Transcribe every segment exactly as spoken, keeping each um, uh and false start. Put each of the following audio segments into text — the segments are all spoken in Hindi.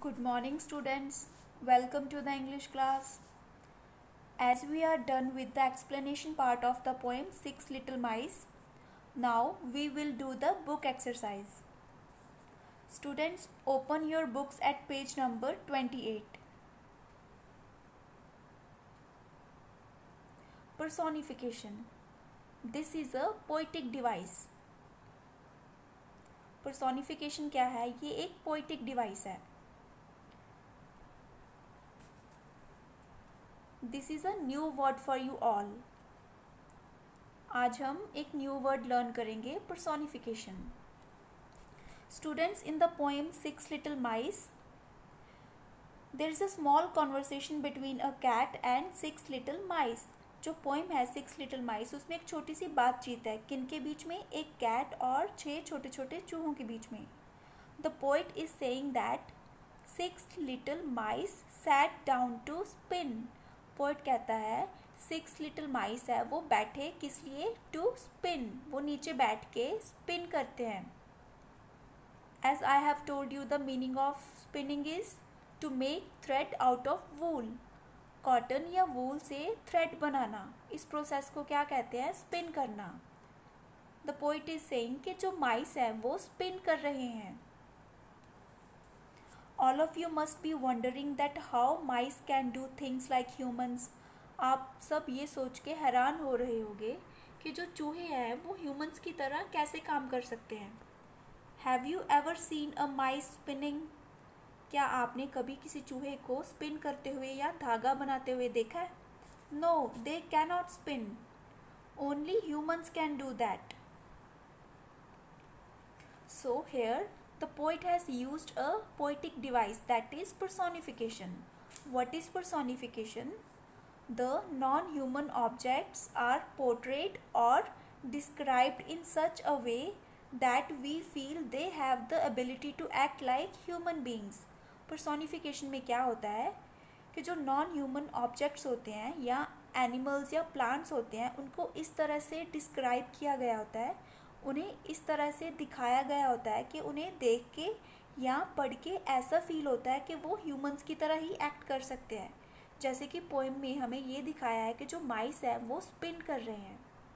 Good morning, students. Welcome to the English class. As we are done with the explanation part of the poem Six Little Mice, now we will do the book exercise. Students, open your books at page number twenty-eight. Personification. This is a poetic device. Personification क्या है? ये एक poetic device है. This is a new word for you all. आज हम एक न्यू वर्ड लर्न करेंगे, personification. Students, in the poem six little mice there is a small conversation between a cat and six little mice. जो पोएम है सिक्स लिटिल माइस, उसमें एक छोटी सी बातचीत है. किनके बीच में? एक कैट और छः छोटे छोटे चूहों के बीच में. The poet is saying that six little mice sat down to spin. Poet कहता है सिक्स लिटिल माइस है, वो बैठे किस लिए? To spin. वो नीचे बैठ के स्पिन करते हैं. As I have told you the meaning of spinning is to make thread out of wool. Cotton या वूल से थ्रेड बनाना, इस प्रोसेस को क्या कहते हैं? स्पिन करना. द पोइट इज सेइंग कि जो माइस है वो स्पिन कर रहे हैं. All of you must be wondering that how mice can do things like humans. आप सब ये सोच के हैरान हो रहे होंगे कि जो चूहे हैं वो ह्यूमंस की तरह कैसे काम कर सकते हैं. Have you ever seen a mice spinning? क्या आपने कभी किसी चूहे को स्पिन करते हुए या धागा बनाते हुए देखा है? No, they cannot spin. Only humans can do that. So here the poet has used a poetic device, that is personification. What is personification? The non-human objects are portrayed or described in such a way that we feel they have the ability to act like human beings. Personification में क्या होता है कि जो non-human objects होते हैं या animals या plants होते हैं, उनको इस तरह से describe किया गया होता है, उन्हें इस तरह से दिखाया गया होता है कि उन्हें देख के या पढ़ के ऐसा फील होता है कि वो ह्यूमंस की तरह ही एक्ट कर सकते हैं. जैसे कि पोएम में हमें ये दिखाया है कि जो माइस है वो स्पिन कर रहे हैं.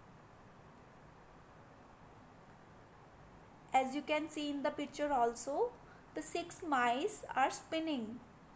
As you can see in the picture also, the six mice are spinning.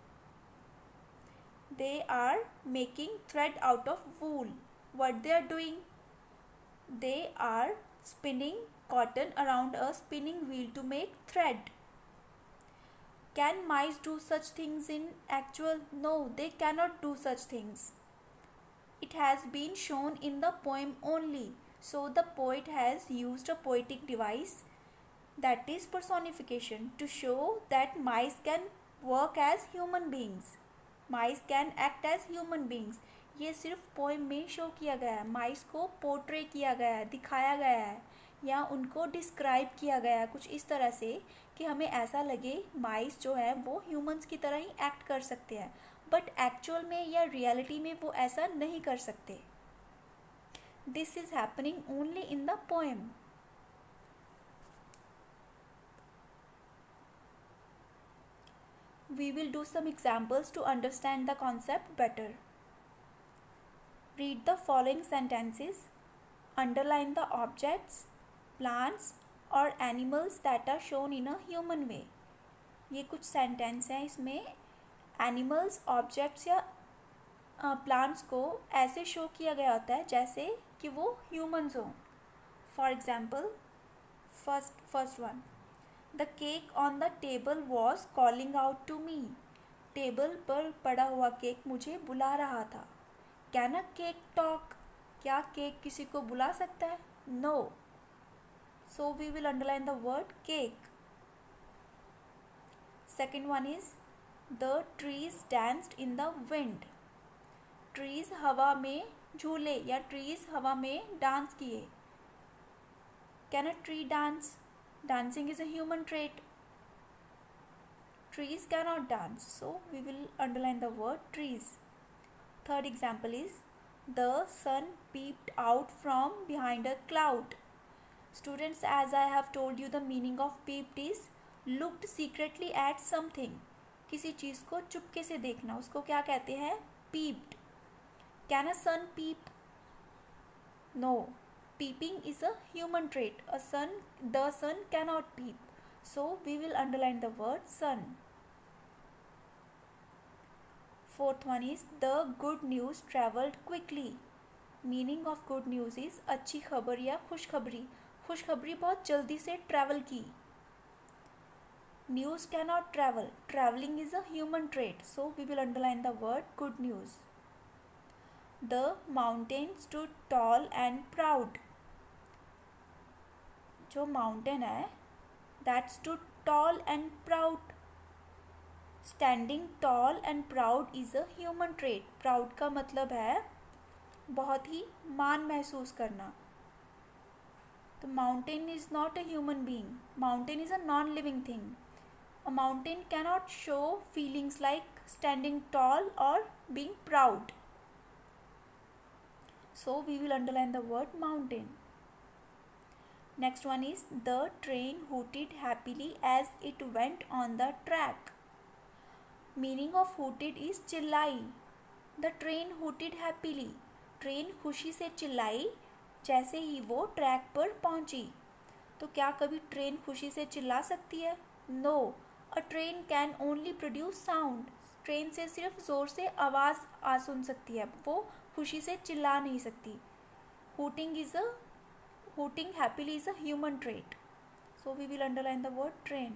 They are making thread out of wool. What they are doing? They are spinning cotton around a spinning wheel to make thread. Can mice do such things in actual? No, they cannot do such things. It has been shown in the poem only. So the poet has used a poetic device, that is personification, to show that mice can work as human beings. Mice can act as human beings. ये सिर्फ पोएम में शो किया गया है, माइस को पोर्ट्रे किया गया है, दिखाया गया है या उनको डिस्क्राइब किया गया है कुछ इस तरह से कि हमें ऐसा लगे माइस जो है वो ह्यूमंस की तरह ही एक्ट कर सकते हैं, बट एक्चुअल में या रियलिटी में वो ऐसा नहीं कर सकते. This is happening only in the poem. We will do some examples to understand the concept better. Read the following sentences. Underline the objects, plants or animals that are shown in a human way. ये कुछ सेंटेंस हैं, इसमें एनिमल्स, ऑब्जेक्ट्स या प्लांट्स को ऐसे शो किया गया होता है जैसे कि वो ह्यूमंस हों. For example, first first one, the cake on the table was calling out to me. Table पर पड़ा हुआ केक मुझे बुला रहा था. Can a cake talk? क्या केक किसी को बुला सकता है? No. So we will underline the word cake. Second one is the trees danced in the wind. Trees हवा में झूले या ट्रीज हवा में डांस किए. Can a tree dance? Dancing is a human trait. Trees cannot dance, so we will underline the word trees. Third example is the sun peeped out from behind a cloud. Students, as I have told you, the meaning of peeped is looked secretly at something. किसी चीज़ को चुपके से देखना, उसको क्या कहते हैं? Peeped. Can a sun peep? No. Peeping is a human trait. A sun, the sun cannot peep. So we will underline the word sun. Fourth one is the good news traveled quickly. Meaning of good news is अच्छी खबर या खुशखबरी. खुशखबरी बहुत जल्दी से ट्रैवल की. News cannot travel. Traveling is a human trait. So we will underline the word good news. The mountain stood tall and proud. जो mountain है that stood tall and proud. Standing tall and proud is a human trait. Proud का मतलब है बहुत ही मान महसूस करना. तो mountain is not a human being. Mountain is a non-living thing. A mountain cannot show feelings like standing tall or being proud. So we will underline the word mountain. Next one is the train hooted happily as it went on the track. Meaning of hooted is चिल्लाई. The train hooted happily. Train खुशी से चिल्लाई जैसे ही वो ट्रैक पर पहुंची. तो क्या कभी ट्रेन खुशी से चिल्ला सकती है? No. A train can only produce sound. Train से सिर्फ ज़ोर से आवाज़ आ सुन सकती है, वो खुशी से चिल्ला नहीं सकती. Hooting is a Hooting happily is a human trait. So we will underline the word train.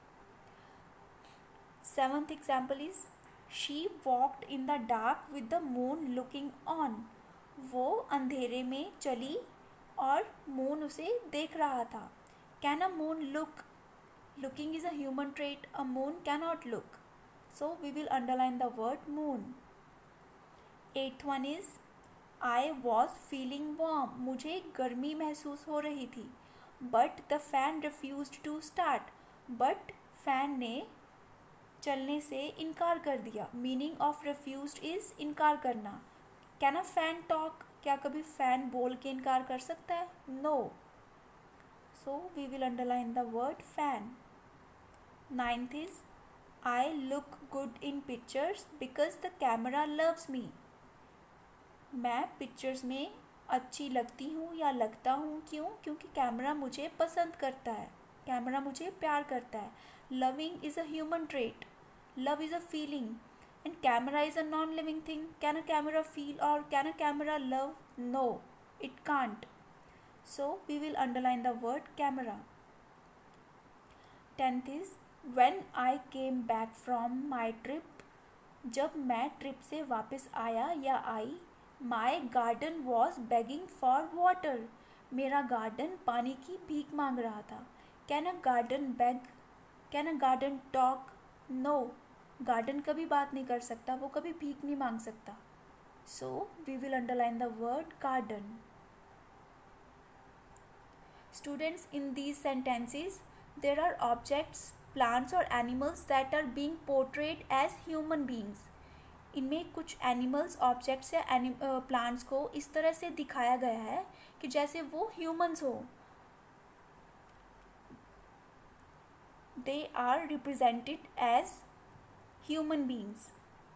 Seventh example is she walked in the dark with the moon looking on. वो अंधेरे में चली और मून उसे देख रहा था. Can a moon look? Looking is a human trait. A moon cannot look. So we will underline the word moon. Eighth one is I was feeling warm. मुझे गर्मी महसूस हो रही थी. But the fan refused to start. But fan ने चलने से इनकार कर दिया. Meaning of refused is इनकार करना. Can a fan talk? क्या कभी फैन बोल के इनकार कर सकता है? No. So we will underline the word fan. Ninth is I look good in pictures because the camera loves me. मैं पिक्चर्स में अच्छी लगती हूँ या लगता हूँ. क्यों? क्योंकि कैमरा मुझे पसंद करता है, कैमरा मुझे प्यार करता है. Loving is a human trait. Love is a feeling and camera is a non living thing. Can a camera feel और can a camera love? No, it can't. So we will underline the word camera. Tenth is when I came back from my trip. जब मैं ट्रिप से वापस आया या आई. My garden was begging for water. मेरा गार्डन पानी की भीख मांग रहा था. Can a garden beg? Can a garden talk? No, garden कभी बात नहीं कर सकता, वो कभी भीख नहीं मांग सकता. So we will underline the word garden. Students, in these sentences there are objects, plants और animals that are being portrayed as human beings. इनमें कुछ एनिमल्स, ऑब्जेक्ट्स या प्लांट्स को इस तरह से दिखाया गया है कि जैसे वो ह्यूमंस हो. They are represented as human beings.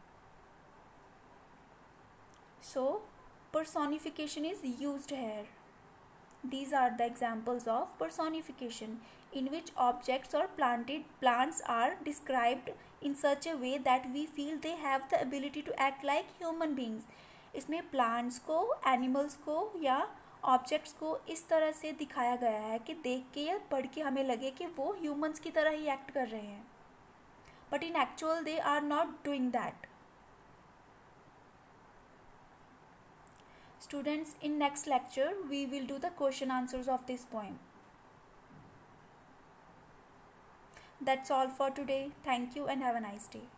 So personification is used here. These are the examples of personification in which objects or planted plants are described in such a way that we feel they have the ability to act like human beings. इसमें plants को, animals को या objects को इस तरह से दिखाया गया है कि देख के या पढ़ के हमें लगे कि वो humans की तरह ही act कर रहे हैं. But in actual they are not doing that. Students, in next lecture we will do the question answers of this poem. That's all for today. Thank you and have a nice day.